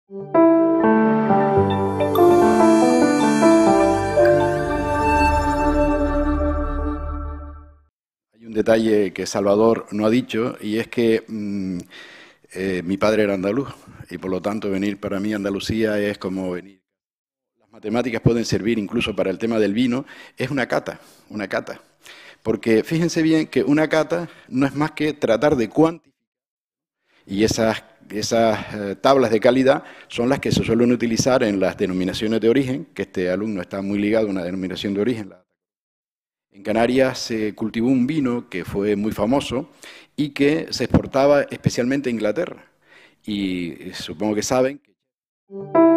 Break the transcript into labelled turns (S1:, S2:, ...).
S1: Hay un detalle que Salvador no ha dicho y es que mi padre era andaluz y por lo tanto venir para mí a Andalucía es como venir. Las matemáticas pueden servir incluso para el tema del vino, es una cata, una cata. Porque fíjense bien que una cata no es más que tratar de cuantificar y esas tablas de calidad son las que se suelen utilizar en las denominaciones de origen, que este alumno está muy ligado a una denominación de origen. En Canarias se cultivó un vino que fue muy famoso y que se exportaba especialmente a Inglaterra. Y supongo que saben